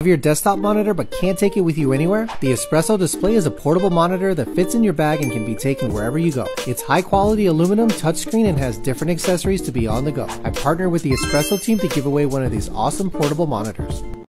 Have your desktop monitor but can't take it with you anywhere? The espresso display is a portable monitor that fits in your bag and can be taken wherever you go. It's high quality aluminum touchscreen and has different accessories to be on the go. I partnered with the espresso team to give away one of these awesome portable monitors.